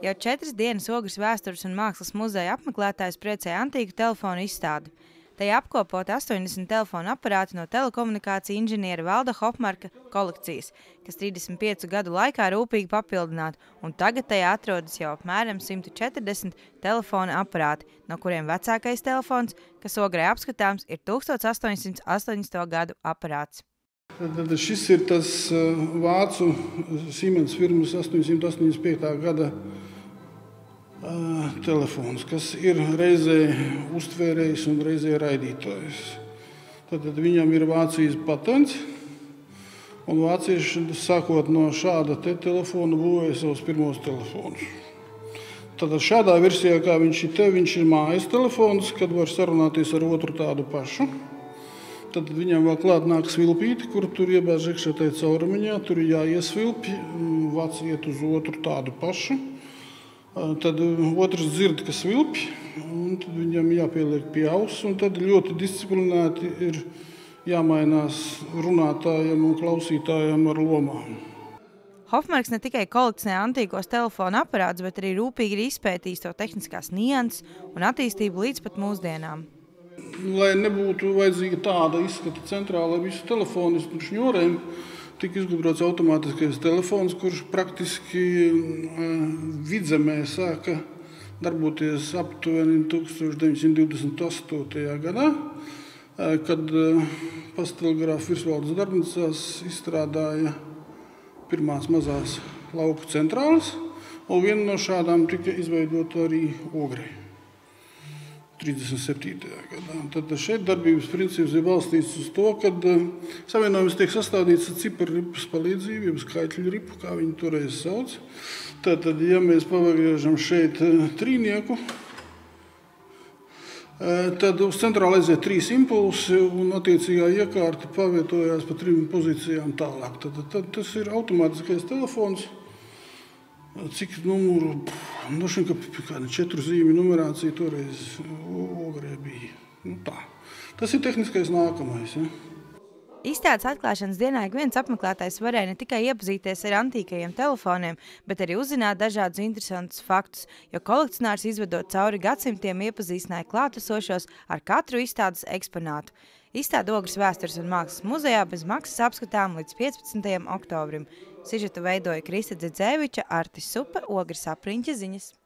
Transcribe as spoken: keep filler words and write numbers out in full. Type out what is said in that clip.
Jau četras dienas Ogres vēstures un mākslas muzeja apmeklētājs priecēja antīku telefonu izstādi. Tajā apkopoti astoņdesmit telefonu aparāti no telekomunikāciju inženiera Valda Hofmarka kolekcijas, kas trīsdesmit piecu gadu laikā rūpīgi papildināti, un tagad tajā atrodas jau apmēram simt četrdesmit telefona aparāti, no kuriem vecākais telefons, kas Ogrē apskatāms, ir tūkstoš astoņsimt astoņdesmito gadu aparāts. Tad šis ir tas vācu Siemens firmas astoņsimt astoņdesmit piekta gada telefons, kas ir reizē uztvērējs un reizē raidītājs. Tad viņam ir Vācijas patents, un vācieši sākot no šāda te telefona būvēja savus pirmos telefonus. Tad šādā versijā, kā viņš ir te, viņš ir mājas telefons, kad var sarunāties ar otru tādu pašu. Tad viņam vēl klāt nāk svilpīti, kur tur iebāž iekšā tajā caurumiņā, tur ir jāiesvilpj, vāc iet uz otru tādu pašu. Tad otrs dzird, ka svilpj, un tad viņam jāpieliek pie auss, un tad ļoti disciplinēti ir jāmainās runātājiem un klausītājiem ar lomām. Hofmarks ne tikai kolekcionē antīkos telefonu aparātus, bet arī rūpīgi ir izpētījis to tehniskās nianses un attīstību līdz pat mūsdienām. Lai nebūtu vajadzīga tāda izskata centrāla ar visu telefonu šņorēm, tika izgudrots automātiskais telefons, kurš praktiski vidzemē sāka darboties aptuveni tūkstoš deviņsimt divdesmit astotajā gadā, kad pastelgrāfa Virsvaldes darbnīcās izstrādāja pirmās mazās lauku centrāles, un viena no šādām tika izveidota arī Ogrē trīsdesmit septītajā gadā. Tad šeit darbības princips ir balstīts uz to, ka savienojums tiek sastādīts ar ciparripas palīdzību, jeb skaitļu ripu, kā viņi toreiz sauc. Tad, ja mēs pagriežam šeit trīnieku, tad uz centrāli aiziet trīs impulsi un attiecīgā iekārta pavietojās pa trim pozīcijām tālāk. Tad, tad tas ir automātiskais telefons. Cik numuru, no šim, ka kāda četru zīmju numerācija toreiz Ogrē bija. Nu tā. Tas ir tehniskais nākamais. Ja? Izstādes atklāšanas dienā ik viens apmeklētājs varēja ne tikai iepazīties ar antīkajiem telefoniem, bet arī uzzināt dažādus interesantus faktus, jo kolekcionārs izvedot cauri gadsimtiem iepazīstināja klātesošos ar katru izstādes eksponātu. Izstāde Ogres vēstures un mākslas muzejā bez maksas apskatām līdz piecpadsmitajam oktobrim. Sižetu veidoja Krista Dzidzēviča, Artis Supe, Ogres apriņķa ziņas.